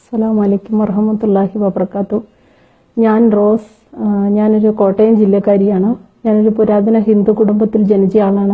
അസ്സലാമലൈക്കും വറഹ്മത്തുള്ളാഹി വബറകാതുഹു. ഞാൻ റോസ്. ഞാനൊരു കോട്ടയം ജില്ലക്കാരിയാണ്. ഞാനൊരു പുരാതന ഹിന്ദു കുടുംബത്തിൽ ജനിച്ച ആളാണ്.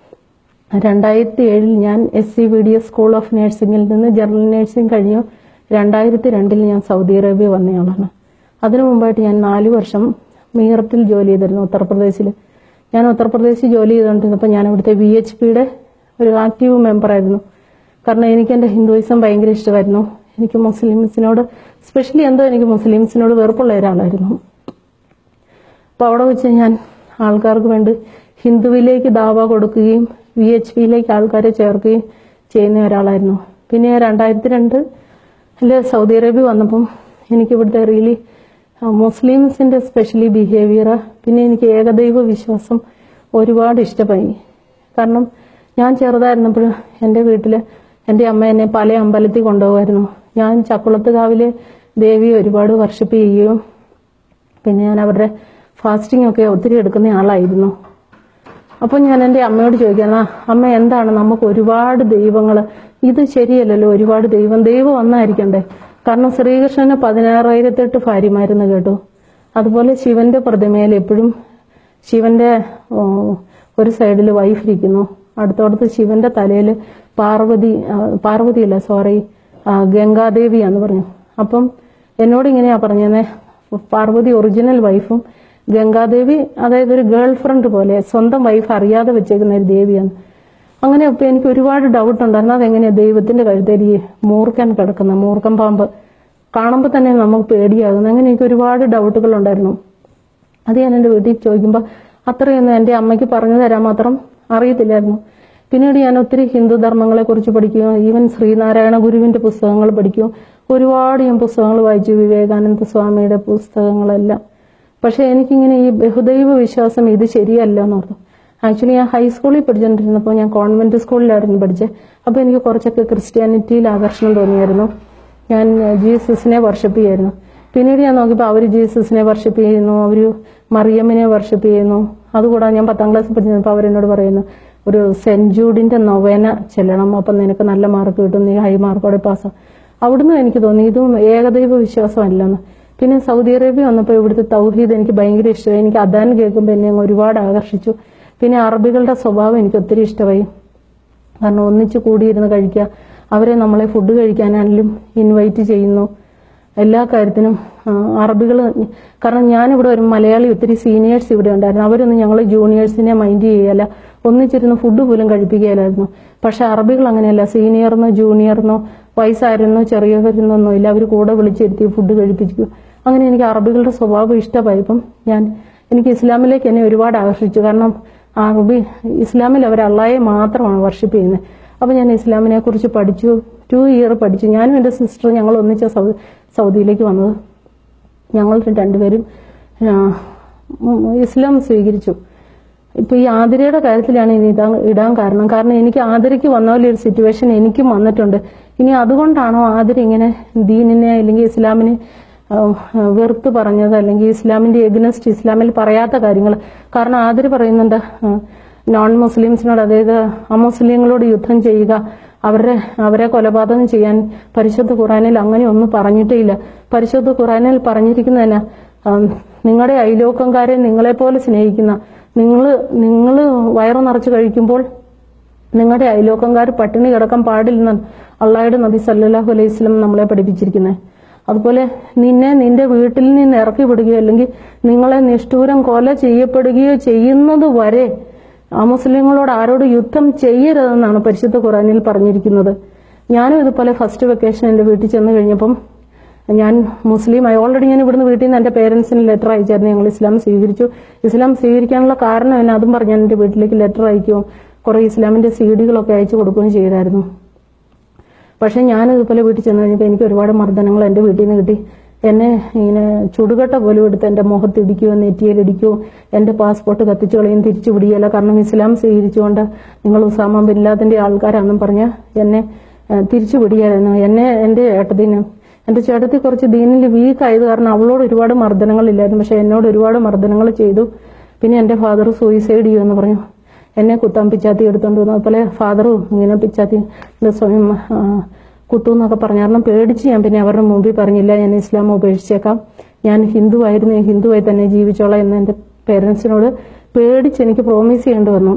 2007 ഞാൻ SCVDS സ്കൂൾ ഓഫ് നഴ്സിംഗിൽ നിന്ന് ജനറൽ നഴ്സിംഗ് കഴിഞ്ഞു. 2002 ഞാൻ സൗദി അറേബ്യ വന്നയാളാണ്. അതിനു മുമ്പായിട്ട് ഞാൻ 4 വർഷം മീററ്റിൽ ജോലി ചെയ്തിരുന്നു, ഉത്തർപ്രദേശിൽ. ഞാൻ ഉത്തർപ്രദേശിൽ ജോലി ചെയ്തുകൊണ്ടിരുന്നപ്പോൾ ഞാൻ അവിടുത്തെ VHPയുടെ ഒരു ആക്റ്റീവ് മെമ്പറായിരുന്നു. കാരണം എനിക്ക് എൻ്റെ ഹിന്ദുയിസം ഭയങ്കര ഇഷ്ടമായിരുന്നു. എനിക്ക് മുസ്ലിംസിനോട് സ്പെഷ്യലി എനിക്ക് മുസ്ലിംസിനോട് വെറുപ്പുള്ള ഒരാളായിരുന്നു. അപ്പോൾ അവിടെ വെച്ച് ഞാൻ ആൾക്കാർക്ക് വേണ്ടി ഹിന്ദുവിലേക്ക് ദാവ കൊടുക്കുകയും VHPയിലേക്ക് ആൾക്കാരെ ചേർക്കുകയും ചെയ്യുന്ന ഒരാളായിരുന്നു. പിന്നെ 2002 സൗദി അറേബ്യ വന്നപ്പം എനിക്ക് ഇവിടുത്തെ റിയലി മുസ്ലിംസിന്റെ സ്പെഷ്യലി ബിഹേവിയർ, പിന്നെ എനിക്ക് ഏകദൈവ വിശ്വാസം ഒരുപാട് ഇഷ്ടമായി. കാരണം ഞാൻ ചെറുതായിരുന്നപ്പോൾ എൻ്റെ വീട്ടിൽ എൻ്റെ അമ്മ എന്നെ പല അമ്പലത്തിൽ കൊണ്ടുപോകുമായിരുന്നു. ഞാൻ ചക്കുളത്തുകാവിലെ ദേവിയെ ഒരുപാട് വർഷിപ്പ് ചെയ്യുകയും പിന്നെ ഞാൻ അവരുടെ ഫാസ്റ്റിംഗ് ഒക്കെ ഒത്തിരി എടുക്കുന്ന ആളായിരുന്നു. അപ്പോൾ ഞാൻ എൻ്റെ അമ്മയോട് ചോദിക്കാം, അമ്മ എന്താണ് നമുക്ക് ഒരുപാട് ദൈവങ്ങൾ, ഇത് ശരിയല്ലല്ലോ, ഒരുപാട് ദൈവം ഒന്നായിരിക്കണ്ടേ? കാരണം ശ്രീകൃഷ്ണന് 16,008 ഭാര്യമാരെന്ന് കേട്ടു. അതുപോലെ ശിവന്റെ പ്രതിമയിൽ എപ്പോഴും ശിവന്റെ ഒരു സൈഡിൽ വൈഫ് ഇരിക്കുന്നു, അടുത്തടുത്ത് ശിവന്റെ തലയിൽ ഗംഗാദേവിയാന്ന് പറഞ്ഞു. അപ്പം എന്നോട് ഇങ്ങനെയാ പറഞ്ഞേ, പാർവതി ഒറിജിനൽ വൈഫും ഗംഗാദേവി അതായത് ഒരു ഗേൾ ഫ്രണ്ട് പോലെ സ്വന്തം വൈഫ് അറിയാതെ വെച്ചേക്കുന്ന ഒരു ദേവിയാണ്. അങ്ങനെ ഇപ്പൊ എനിക്ക് ഒരുപാട് ഡൗട്ട് ഉണ്ടായിരുന്നു, അതെങ്ങനെയാ ദൈവത്തിന്റെ കഴുത്തേൽ മൂർഖൻ കിടക്കുന്ന മൂർഖൻ പാമ്പ് കാണുമ്പോൾ തന്നെ നമുക്ക് പേടിയാകുന്നു. അങ്ങനെ എനിക്ക് ഒരുപാട് ഡൗട്ടുകൾ ഉണ്ടായിരുന്നു. അത് ഞാൻ എൻ്റെ വീട്ടിൽ ചോദിക്കുമ്പോൾ അത്രയൊന്നും എൻ്റെ അമ്മയ്ക്ക് പറഞ്ഞു തരാൻ മാത്രം അറിയത്തില്ലായിരുന്നു. പിന്നീട് ഞാൻ ഒത്തിരി ഹിന്ദു ധർമ്മങ്ങളെ കുറിച്ച് പഠിക്കുകയും ഈവൻ ശ്രീനാരായണ ഗുരുവിന്റെ പുസ്തകങ്ങൾ പഠിക്കുകയും ഒരുപാട് ഞാൻ പുസ്തകങ്ങൾ വായിച്ചു, വിവേകാനന്ദ സ്വാമിയുടെ പുസ്തകങ്ങളെല്ലാം. പക്ഷെ എനിക്കിങ്ങനെ ഈ ബഹുദൈവ വിശ്വാസം ഇത് ശരിയല്ല എന്നോർത്തു. ആക്ച്വലി ഞാൻ ഹൈസ്കൂളിൽ പഠിച്ചുകൊണ്ടിരുന്നപ്പോൾ ഞാൻ കോൺവെന്റ് സ്കൂളിലായിരുന്നു പഠിച്ചത്. അപ്പോൾ എനിക്ക് കുറച്ചൊക്കെ ക്രിസ്ത്യാനിറ്റിയിൽ ആകർഷണം തോന്നിയായിരുന്നു. ഞാൻ ജീസസിനെ വർഷിപ്പ് ചെയ്യായിരുന്നു. പിന്നീട് ഞാൻ നോക്കിയപ്പോൾ അവർ ജീസസിനെ വർഷിപ്പ് ചെയ്യുന്നു, അവർ മറിയമ്മിനെ വർഷിപ്പ് ചെയ്യുന്നു. അതുകൂടാതെ ഞാൻ 10ാം ക്ലാസ്സിൽ പഠിച്ചപ്പോൾ അവരെന്നോട് പറയുന്നു, ഒരു സെന്റ് ജൂഡിന്റെ നൊവേന ചെല്ലണം, അപ്പം നിനക്ക് നല്ല മാർക്ക് കിട്ടും, നീ ഹൈ മാർക്കോടെ പാസ്സാവും. അവിടുന്ന് എനിക്ക് തോന്നി ഇതും ഏകദൈവ വിശ്വാസമല്ലെന്ന്. പിന്നെ സൗദി അറേബ്യ വന്നപ്പോൾ ഇവിടുത്തെ തൗഹീദ് എനിക്ക് ഭയങ്കര ഇഷ്ടമായി. എനിക്ക് അദാൻ കേൾക്കുമ്പോൾ എന്നെ ഒരുപാട് ആകർഷിച്ചു. പിന്നെ അറബികളുടെ സ്വഭാവം എനിക്ക് ഒത്തിരി ഇഷ്ടമായി. കാരണം ഒന്നിച്ച് കൂടിയിരുന്ന് കഴിക്കുക, അവരെ നമ്മളെ ഫുഡ് കഴിക്കാനാണെങ്കിലും ഇൻവൈറ്റ് ചെയ്യുന്നു, എല്ലാ കാര്യത്തിനും അറബികൾ. കാരണം ഞാനിവിടെ ഒരു മലയാളി ഒത്തിരി സീനിയേഴ്സ് ഇവിടെ ഉണ്ടായിരുന്നു, അവരൊന്നും ഞങ്ങൾ ജൂനിയേഴ്സിനെ മൈൻഡ് ചെയ്യല, ഒന്നിച്ചിരുന്ന് ഫുഡ് പോലും കഴിപ്പിക്കുകയില്ലായിരുന്നു. പക്ഷെ അറബികൾ അങ്ങനെയല്ല, സീനിയർന്നോ ജൂനിയർന്നോ വയസ്സായിരുന്നോ ചെറിയവരെന്നൊന്നും ഇല്ല, അവർ കൂടെ വിളിച്ചിരുത്തി ഫുഡ് കഴിപ്പിക്കും. അങ്ങനെ എനിക്ക് അറബികളുടെ സ്വഭാവം ഇഷ്ടമായപ്പം എനിക്ക് ഇസ്ലാമിലേക്ക് എന്നെ ഒരുപാട് ആകർഷിച്ചു. കാരണം ഇസ്ലാമിൽ അവർ അള്ളാഹയെ മാത്രമാണ് വർഷിപ്പ് ചെയ്യുന്നത്. അപ്പൊ ഞാൻ ഇസ്ലാമിനെ കുറിച്ച് പഠിച്ചു, 2 ഇയർ പഠിച്ചു. ഞാനും എൻ്റെ സിസ്റ്റർ ഞങ്ങൾ ഒന്നിച്ച സൗദിയിലേക്ക് വന്നത്. ഞങ്ങൾ രണ്ടുപേരും ഇസ്ലാം സ്വീകരിച്ചു. ഇപ്പൊ ഈ ആതിരയുടെ കാര്യത്തിലാണ് ഇനി ഇടാൻ കാരണം എനിക്ക് ആതിരയ്ക്ക് വന്ന പോലെ ഒരു സിറ്റുവേഷൻ എനിക്കും വന്നിട്ടുണ്ട്. ഇനി അതുകൊണ്ടാണോ ആതിര ഇങ്ങനെ ദീനിനെ അല്ലെങ്കിൽ ഇസ്ലാമിനെ വെറുത്ത് പറഞ്ഞത്, അല്ലെങ്കിൽ ഇസ്ലാമിന്റെ എഗനസ്റ്റ് ഇസ്ലാമിൽ പറയാത്ത കാര്യങ്ങൾ. കാരണം ആതിര പറയുന്നുണ്ട് നോൺ മുസ്ലിംസിനോട്, അതായത് അമുസ്ലിങ്ങളോട് യുദ്ധം ചെയ്യുക, അവരെ കൊലപാതകം ചെയ്യാൻ പരിശുദ്ധ ഖുറാനിൽ അങ്ങനെ ഒന്നും പറഞ്ഞിട്ടേ ഇല്ല. പരിശുദ്ധ ഖുറാനിൽ പറഞ്ഞിരിക്കുന്നതന്നെ നിങ്ങളുടെ അയലോക്കംകാരെ നിങ്ങളെപ്പോലെ സ്നേഹിക്കുന്ന, നിങ്ങൾ വയറു നിറച്ച് കഴിക്കുമ്പോൾ നിങ്ങളുടെ അയലോക്കംകാർ പട്ടിണി കിടക്കാൻ പാടില്ലെന്നാണ് അള്ളാഹുടെ നബി സല്ലല്ലാഹു അലൈഹി വസല്ലം നമ്മളെ പഠിപ്പിച്ചിരിക്കുന്നത്. അതുപോലെ നിന്റെ വീട്ടിൽ നിന്ന് ഇറക്കി വിടുകയോ അല്ലെങ്കിൽ നിങ്ങളെ നിഷ്ഠൂരം കൊല ചെയ്യപ്പെടുകയോ ചെയ്യുന്നത് വരെ അമുസ്ലിങ്ങളോട് ആരോട് യുദ്ധം ചെയ്യരുതെന്നാണ് പരിശുദ്ധ ഖുറാനിൽ പറഞ്ഞിരിക്കുന്നത്. ഞാനും ഇതുപോലെ ഫസ്റ്റ് വെക്കേഷൻ എൻ്റെ വീട്ടിൽ ചെന്ന് കഴിഞ്ഞപ്പം ഞാൻ മുസ്ലിമായി. ഓൾറെഡി ഞാൻ ഇവിടുന്ന് വീട്ടിൽ നിന്ന് എൻ്റെ പേരൻസിന് ലെറ്റർ അയച്ചായിരുന്നു, ഞങ്ങൾ ഇസ്ലാം സ്വീകരിച്ചു. ഇസ്ലാം സ്വീകരിക്കാനുള്ള കാരണം എന്നെ അതും പറഞ്ഞ് ഞാൻ എൻ്റെ വീട്ടിലേക്ക് ലെറ്റർ അയക്കുകയും കുറെ ഇസ്ലാമിന്റെ സീഡികളൊക്കെ അയച്ചു കൊടുക്കുകയും ചെയ്തായിരുന്നു. പക്ഷെ ഞാൻ ഇതുപോലെ വീട്ടിൽ ചെന്ന് കഴിഞ്ഞപ്പോൾ എനിക്ക് ഒരുപാട് മർദ്ദനങ്ങൾ എൻ്റെ വീട്ടിൽ നിന്ന് കിട്ടി. എന്നെ ഇങ്ങനെ ചുടുകട്ട പോലും എടുത്ത് എൻ്റെ മുഖത്തിടിക്കുകയോ നെറ്റിയിലിടിക്കുകയോ എൻ്റെ പാസ്പോർട്ട് കത്തിച്ചു കളയും, തിരിച്ചു വിടുകയല്ല. കാരണം ഇസ്ലാം സ്വീകരിച്ചുകൊണ്ട് നിങ്ങൾ ഉസാമ ബിൻ ലാദന്റെ ആൾക്കാരാണെന്നും പറഞ്ഞ് എന്നെ തിരിച്ചു വിടുകയായിരുന്നു. എൻ്റെ ചേട്ടത്തി കുറച്ച് ദീനിൽ വീക്ക് ആയത് കാരണം അവളോട് ഒരുപാട് മർദ്ദനങ്ങളില്ലായിരുന്നു, പക്ഷെ എന്നോട് ഒരുപാട് മർദ്ദനങ്ങൾ ചെയ്തു. പിന്നെ എൻ്റെ ഫാദർ സൂയിസൈഡ് ചെയ്യുമെന്ന് പറഞ്ഞു, എന്നെ കുത്താൻ പിച്ചാത്തി എടുത്തോണ്ട് വന്നു. അതുപോലെ ഫാദറും ഇങ്ങനെ പിച്ചാത്തി സ്വയം കുത്തുന്നൊക്കെ പറഞ്ഞു. കാരണം പേടിച്ച് ഞാൻ പിന്നെ അവരുടെ മുമ്പിൽ പറഞ്ഞില്ല, ഞാൻ ഇസ്ലാം ഉപേക്ഷിച്ചേക്കാം, ഞാൻ ഹിന്ദു ആയിരുന്നു, ഞാൻ ഹിന്ദുവായി തന്നെ ജീവിച്ചോളാം എന്ന് എൻ്റെ പേരൻസിനോട് പേടിച്ച് എനിക്ക് പ്രോമിസ് ചെയ്യേണ്ടി വന്നു.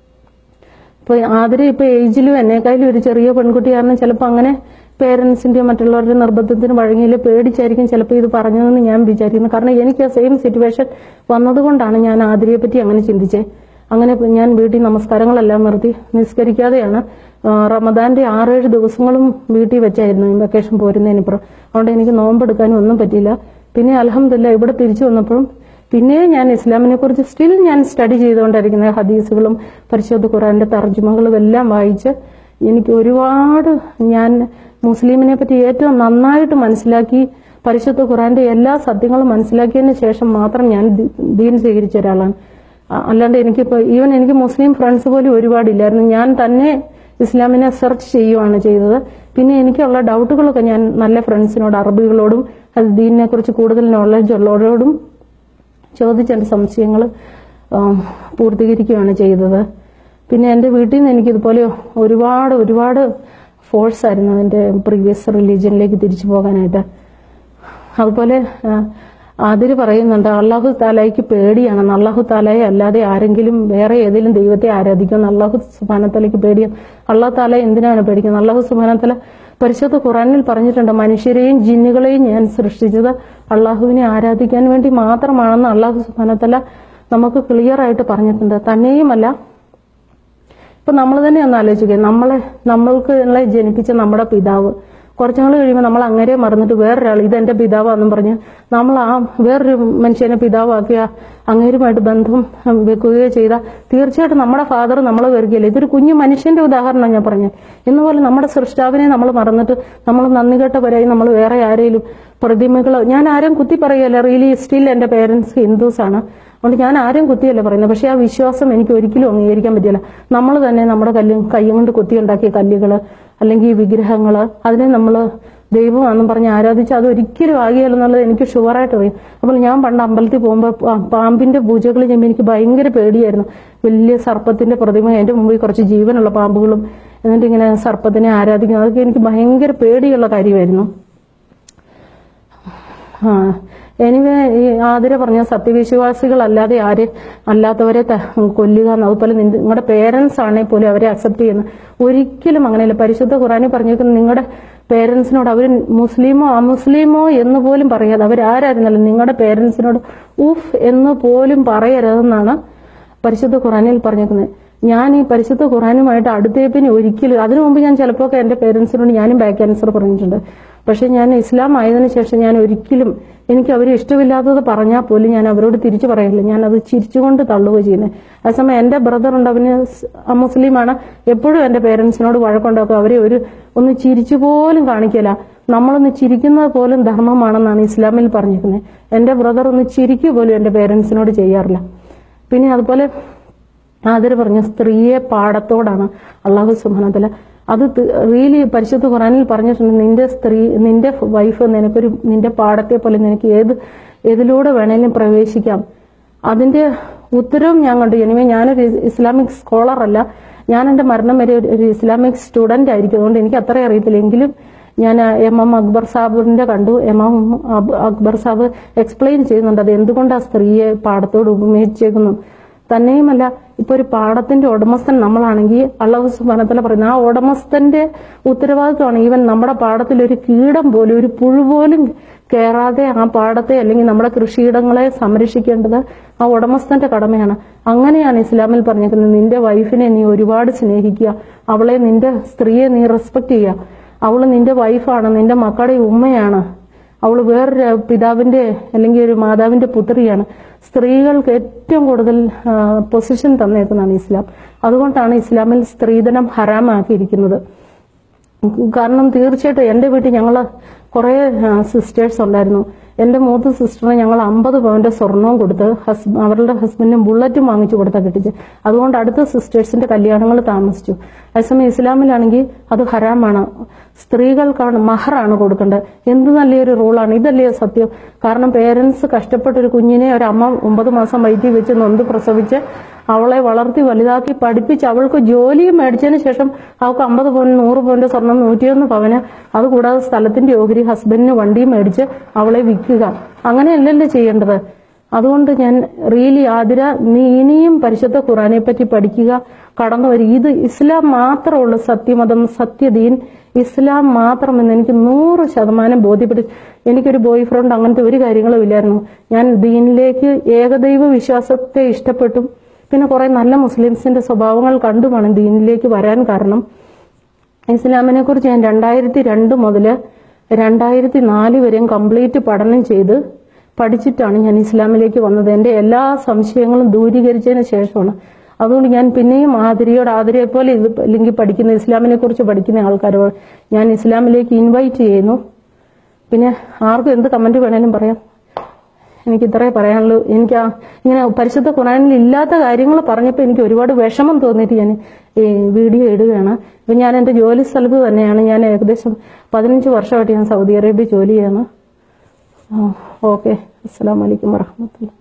ഇപ്പൊ ആതിര ഇപ്പൊ ഏജിലും എന്നെക്കാളും ഒരു ചെറിയ പെൺകുട്ടി കാരണം ചിലപ്പോൾ അങ്ങനെ പേരൻസിന്റെയോ മറ്റുള്ളവരുടെ നിർബന്ധത്തിന് വഴങ്ങിയില്ല, പേടിച്ചായിരിക്കും ചിലപ്പോൾ ഇത് പറഞ്ഞതെന്ന് ഞാൻ വിചാരിക്കുന്നു. കാരണം എനിക്ക് ആ സെയിം സിറ്റുവേഷൻ വന്നതുകൊണ്ടാണ് ഞാൻ ആതിരയെ പറ്റി അങ്ങനെ ചിന്തിച്ചേ. അങ്ങനെ ഞാൻ വീട്ടിൽ നമസ്കാരങ്ങളെല്ലാം നിർത്തി നിസ്കരിക്കാതെയാണ് റമദാന്റെ 6-7 ദിവസങ്ങളും വീട്ടിൽ വെച്ചായിരുന്നു വെക്കേഷൻ പോരുന്നതിനിപ്പുറം. അതുകൊണ്ട് എനിക്ക് നോമ്പെടുക്കാനും ഒന്നും പറ്റിയില്ല. പിന്നെ അൽഹംദുലില്ലാ ഇവിടെ തിരിച്ചു വന്നപ്പോഴും പിന്നെ ഞാൻ ഇസ്ലാമിനെ കുറിച്ച് സ്റ്റിൽ ഞാൻ സ്റ്റഡി ചെയ്തുകൊണ്ടിരിക്കുന്ന ഹദീസുകളും പരിശുദ്ധ ഖുർആന്റെ തർജ്ജമകളും എല്ലാം വായിച്ച് എനിക്ക് ഒരുപാട് ഞാൻ മുസ്ലിമിനെ പറ്റി ഏറ്റവും നന്നായിട്ട് മനസ്സിലാക്കി പരിശുദ്ധ ഖുർആന്റെ എല്ലാ സത്യങ്ങളും മനസ്സിലാക്കിയതിന് ശേഷം മാത്രം ഞാൻ ദീൻ സ്വീകരിച്ച ഒരാളാണ്. അല്ലാണ്ട് എനിക്ക് മുസ്ലിം ഫ്രണ്ട്സ് പോലും ഒരുപാടില്ലായിരുന്നു. ഞാൻ തന്നെ ഇസ്ലാമിനെ സെർച്ച് ചെയ്യുകയാണ് ചെയ്തത്. പിന്നെ എനിക്കുള്ള ഡൗട്ടുകളൊക്കെ ഞാൻ നല്ല ഫ്രണ്ട്സിനോട്, അറബികളോടും ദീനിനെ കുറിച്ച് കൂടുതൽ നോളജ് ഉള്ളവരോടും ചോദിച്ചെന്റെ സംശയങ്ങൾ പൂർത്തീകരിക്കുകയാണ് ചെയ്തത്. പിന്നെ എൻ്റെ വീട്ടിൽ നിന്ന് എനിക്കിതുപോലെ ഒരുപാട് ഫോഴ്സ് ആയിരുന്നു എൻ്റെ പ്രീവിയസ് റിലീജിയനിലേക്ക് തിരിച്ചു പോകാനായിട്ട്. അതുപോലെ അതിര് പറയുന്നുണ്ട് അള്ളാഹു താലായ്ക്ക് പേടിയാണെന്ന്. അള്ളാഹു താലയെ അല്ലാതെ ആരെങ്കിലും വേറെ ഏതെങ്കിലും ദൈവത്തെ ആരാധിക്കുമെന്ന് അള്ളാഹു സുബ്ഹാനഹു തആലയ്ക്ക് പേടിയാണ്. അള്ളാഹു താല എന്തിനാണ് പേടിക്കുന്നത്? അള്ളാഹു സുബ്ഹാനഹു തആല പരിശുദ്ധ ഖുർആനിൽ പറഞ്ഞിട്ടുണ്ട്, മനുഷ്യരെയും ജിന്നുകളെയും ഞാൻ സൃഷ്ടിച്ചത് അള്ളാഹുവിനെ ആരാധിക്കാൻ വേണ്ടി മാത്രമാണെന്ന് അള്ളാഹു സുബ്ഹാനഹു തആല നമുക്ക് ക്ലിയർ ആയിട്ട് പറഞ്ഞിട്ടുണ്ട്. തന്നെയുമല്ല, ഇപ്പൊ നമ്മൾ തന്നെ ഒന്ന് ആലോചിക്കുക, നമ്മൾക്ക് ജനിപ്പിച്ച നമ്മുടെ പിതാവ് കുറച്ചുനാൾ കഴിയുമ്പോൾ നമ്മൾ അങ്ങനെ മറന്നിട്ട് വേറൊരാൾ ഇതെന്റെ പിതാവാന്നും പറഞ്ഞ് നമ്മൾ ആ വേറൊരു മനുഷ്യനെ പിതാവാക്കിയ അങ്ങേരുമായിട്ട് ബന്ധം വെക്കുകയോ ചെയ്താൽ തീർച്ചയായിട്ടും നമ്മുടെ ഫാദർ നമ്മളെ വെറുകയില്ല. ഇതൊരു കുഞ്ഞു മനുഷ്യന്റെ ഉദാഹരണം ഞാൻ പറഞ്ഞു. എന്നുപോലെ നമ്മുടെ സൃഷ്ടാവിനെ നമ്മൾ മറന്നിട്ട് നമ്മൾ നന്ദികെട്ടവരായി നമ്മൾ വേറെ ആരെയും പ്രതിമകളോ, ഞാൻ ആരും കുത്തി പറയല്ല, റിയലി സ്റ്റിൽ എന്റെ പേരൻസ് ഹിന്ദുസ് ആണ്, അതുകൊണ്ട് ഞാൻ ആരും കുത്തിയല്ല പറയുന്നത്. പക്ഷെ ആ വിശ്വാസം എനിക്ക് ഒരിക്കലും അംഗീകരിക്കാൻ പറ്റില്ല. നമ്മൾ തന്നെ നമ്മുടെ കൈ കൊണ്ട് കുത്തിയുണ്ടാക്കിയ കല്ലുകള് അല്ലെങ്കിൽ വിഗ്രഹങ്ങള് അതിനെ നമ്മൾ ദൈവമാണെന്നും പറഞ്ഞ് ആരാധിച്ച് അത് ഒരിക്കലും ആകിയല്ലെന്നുള്ളത് എനിക്ക് ഷുവറായിട്ട് അറിയാം. അപ്പോൾ ഞാൻ പണ്ട് അമ്പലത്തിൽ പോകുമ്പോൾ പാമ്പിന്റെ പൂജകൾ ചെയ്യുമ്പോൾ എനിക്ക് ഭയങ്കര പേടിയായിരുന്നു. വലിയ സർപ്പത്തിന്റെ പ്രതിമ, എന്റെ മുമ്പിൽ കുറച്ച് ജീവനുള്ള പാമ്പുകളും, എന്നിട്ട് ഇങ്ങനെ സർപ്പത്തിനെ ആരാധിക്കുന്നത്, അതൊക്കെ എനിക്ക് ഭയങ്കര പേടിയുള്ള കാര്യമായിരുന്നു. എനിവേ ഈ ആതിര പറഞ്ഞ സത്യവിശ്വാസികളല്ലാതെ അല്ലാത്തവരെ കൊല്ലുക, അതുപോലെ നിങ്ങളുടെ പേരൻസ് ആണെങ്കിൽ പോലും അവരെ അക്സെപ്റ്റ് ചെയ്യുന്ന ഒരിക്കലും അങ്ങനെയല്ല. പരിശുദ്ധ ഖുർആനിൽ പറഞ്ഞിരിക്കുന്നത് നിങ്ങളുടെ പേരൻസിനോട് അവർ മുസ്ലിമോ അമുസ്ലിമോ എന്ന് പോലും പറയാതെ, അവരാരായിരുന്നല്ലോ നിങ്ങളുടെ പേരൻസിനോട് ഉഫ് എന്ന് പോലും പറയരുതെന്നാണ് പരിശുദ്ധ ഖുർആനിൽ പറഞ്ഞിരിക്കുന്നത്. ഞാൻ ഈ പരിശുദ്ധ ഖുർആനുമായിട്ട് അടുത്തേപ്പിന് ഒരിക്കലും, അതിനു മുമ്പ് ഞാൻ ചിലപ്പോൾ എന്റെ പേരൻസിനോട് ഞാനും ബാക്ക് ആൻസർ പറഞ്ഞിട്ടുണ്ട്. പക്ഷെ ഞാൻ ഇസ്ലാം ആയതിനു ശേഷം ഞാൻ ഒരിക്കലും എനിക്ക് അവർ ഇഷ്ടമില്ലാത്തത് പറഞ്ഞാൽ പോലും ഞാൻ അവരോട് തിരിച്ചു പറയില്ല. ഞാൻ അത് ചിരിച്ചുകൊണ്ട് തള്ളുകയോ ചെയ്യുന്നത്. അതേസമയം എന്റെ ബ്രദർ ഉണ്ട്, അവന് മുസ്ലിമാണ്, എപ്പോഴും എന്റെ പേരൻസിനോട് വഴക്കുണ്ടാക്കും. അവരെ ഒന്ന് ചിരിച്ചു പോലും കാണിക്കില്ല. നമ്മളൊന്ന് ചിരിക്കുന്നത് പോലും ധർമ്മമാണെന്നാണ് ഇസ്ലാമിൽ പറഞ്ഞിരിക്കുന്നത്. എന്റെ ബ്രദർ ഒന്ന് ചിരിക്കുക പോലും എന്റെ പേരൻസിനോട് ചെയ്യാറില്ല. പിന്നെ അതുപോലെ ആതിര പറഞ്ഞ സ്ത്രീയെ പാടത്തോടാണ് അള്ളാഹു സുബ്ഹാനഹു തആല അത് റിയലി പരിശുദ്ധ ഖുർആനിൽ പറഞ്ഞിട്ടുണ്ട്, നിന്റെ വൈഫ് നിന്റെ പാടത്തെ പോലെ നിനക്ക് ഏതിലൂടെ വേണേലും പ്രവേശിക്കാം. അതിന്റെ ഉത്തരവും ഞാൻ കണ്ടു. എനിവേ ഞാനൊരു ഇസ്ലാമിക് സ്കോളർ അല്ല, ഞാൻ എന്റെ മരണം വരെ ഒരു ഇസ്ലാമിക് സ്റ്റുഡന്റ് ആയിരിക്കും, അതുകൊണ്ട് എനിക്ക് അത്ര അറിയത്തില്ല. എങ്കിലും ഞാൻ എം അക്ബർ സാഹിബിന്റെ കണ്ടു. അക്ബർ സാഹിബ് എക്സ്പ്ലെയിൻ ചെയ്യുന്നുണ്ട് അത് എന്തുകൊണ്ട് ആ സ്ത്രീയെ പാടത്തോട് ഉപമിച്ചേക്കുന്നു. തന്നെയുമല്ല, ഇപ്പൊ ഒരു പാടത്തിന്റെ ഉടമസ്ഥൻ നമ്മളാണെങ്കിൽ അല്ലാഹു സുബ്ഹാനഹു വ തആല പറയുന്ന ആ ഉടമസ്ഥന്റെ ഉത്തരവാദിത്വമാണ് ഈവൻ നമ്മുടെ പാടത്തിൽ ഒരു കീടം പോലും ഒരു പുഴു പോലും കയറാതെ ആ പാടത്തെ അല്ലെങ്കിൽ നമ്മുടെ കൃഷിയിടങ്ങളെ സംരക്ഷിക്കേണ്ടത് ആ ഉടമസ്ഥന്റെ കടമയാണ്. അങ്ങനെയാണ് ഇസ്ലാമിൽ പറഞ്ഞിരിക്കുന്നത്. നിന്റെ വൈഫിനെ നീ ഒരുപാട് സ്നേഹിക്കുക, അവളെ നിന്റെ സ്ത്രീയെ നീ റെസ്പെക്ട് ചെയ്യുക. അവള് നിന്റെ വൈഫാണ്, നിന്റെ മക്കളുടെ ഉമ്മയാണ്, അവള് വേറൊരു പിതാവിന്റെ അല്ലെങ്കിൽ ഒരു മാതാവിന്റെ പുത്രിയാണ്. സ്ത്രീകൾക്ക് ഏറ്റവും കൂടുതൽ പൊസിഷൻ തന്നേക്കുന്നതാണ് ഇസ്ലാം. അതുകൊണ്ടാണ് ഇസ്ലാമിൽ സ്ത്രീധനം ഹറാമാക്കിയിരിക്കുന്നത്. കാരണം തീർച്ചയായിട്ടും എന്റെ വീട്ടിൽ ഞങ്ങള് കുറേ സിസ്റ്റേഴ്സ് ഉണ്ടായിരുന്നു. എന്റെ മൂത്ത സിസ്റ്ററിന് ഞങ്ങൾ 50 പവന്റെ സ്വർണവും കൊടുത്ത് അവരുടെ ഹസ്ബൻഡിനും ബുള്ളറ്റും വാങ്ങിച്ചു കൊടുത്താ കെട്ടിച്ച്. അതുകൊണ്ട് അടുത്ത സിസ്റ്റേഴ്സിന്റെ കല്യാണങ്ങൾ താമസിച്ചു. അതേസമയം ഇസ്ലാമിലാണെങ്കിൽ അത് ഹറാമാണ്. സ്ത്രീകൾക്കാണ് മഹറാണ് കൊടുക്കേണ്ടത്. എന്ത് നല്ലൊരു റൂളാണ്. ഇതല്ലേ സത്യം. കാരണം പേരൻസ് കഷ്ടപ്പെട്ടൊരു കുഞ്ഞിനെ ഒരു അമ്മ 9 മാസം വയറ്റിൽ വെച്ച് നൊന്ത് പ്രസവിച്ച് അവളെ വളർത്തി വലുതാക്കി പഠിപ്പിച്ച് അവൾക്ക് ജോലിയും മേടിച്ചതിന് ശേഷം അവൾക്ക് 50 പവൻ 100 പവന്റെ സ്വർണം 101 പവന്, അതുകൂടാതെ സ്ഥലത്തിന്റെ ഓഹരി ഹസ്ബൻഡിന് വണ്ടിയും മേടിച്ച് അവളെ വിൽക്കുക. അങ്ങനെയല്ലല്ലോ ചെയ്യേണ്ടത്. അതുകൊണ്ട് ഞാൻ റിയലി ആതിര, നീ ഇനിയും പരിശുദ്ധ ഖുറാനെ പറ്റി പഠിക്കുക, കടന്നു വരും. ഇത് ഇസ്ലാം മാത്രമുള്ള സത്യമതം, സത്യദീൻ ഇസ്ലാം മാത്രമെന്ന് എനിക്ക് 100% ബോധ്യപ്പെട്ടു. എനിക്കൊരു ബോയ് ഫ്രണ്ട് അങ്ങനത്തെ ഒരു കാര്യങ്ങളും ഇല്ലായിരുന്നു. ഞാൻ ദീനിലേക്ക് ഏകദൈവ വിശ്വാസത്തെ ഇഷ്ടപ്പെട്ടും പിന്നെ കുറെ നല്ല മുസ്ലിംസിന്റെ സ്വഭാവങ്ങൾ കണ്ടുമാണ് ദീനിലേക്ക് വരാൻ കാരണം. ഇസ്ലാമിനെ കുറിച്ച് ഞാൻ 2002 മുതൽ 2004 വരെയും കംപ്ലീറ്റ് പഠനം ചെയ്ത് പഠിച്ചിട്ടാണ് ഞാൻ ഇസ്ലാമിലേക്ക് വന്നത്. എന്റെ എല്ലാ സംശയങ്ങളും ദൂരീകരിച്ചതിന് ശേഷമാണ്. അതുകൊണ്ട് ഞാൻ പിന്നെയും ആതിരയെ പോലെ ഇത് അല്ലെങ്കിൽ പഠിക്കുന്ന ഇസ്ലാമിനെ കുറിച്ച് പഠിക്കുന്ന ആൾക്കാരോട് ഞാൻ ഇസ്ലാമിലേക്ക് ഇൻവൈറ്റ് ചെയ്യുന്നു. പിന്നെ ആർക്കും എന്ത് കമന്റ് വേണേലും പറയാം. എനിക്ക് ഇത്രേ പറയാനുള്ളൂ. എനിക്ക് ഇങ്ങനെ പരിശുദ്ധ ഖുറാനിൽ ഇല്ലാത്ത കാര്യങ്ങൾ പറഞ്ഞപ്പോൾ എനിക്ക് ഒരുപാട് വിഷമം തോന്നിയിട്ട് ഞാൻ ഈ വീഡിയോ ഇടുകയാണ്. ഇപ്പൊ ഞാൻ എന്റെ ജോലി സ്ഥലത്ത് തന്നെയാണ്. ഞാൻ ഏകദേശം 15 വർഷമായിട്ട് ഞാൻ സൗദി അറേബ്യ ജോലി ചെയ്യാണ്. ഓക്കെ, അസ്സലാമു അലൈക്കും വറഹ്മത്തുള്ളാഹി.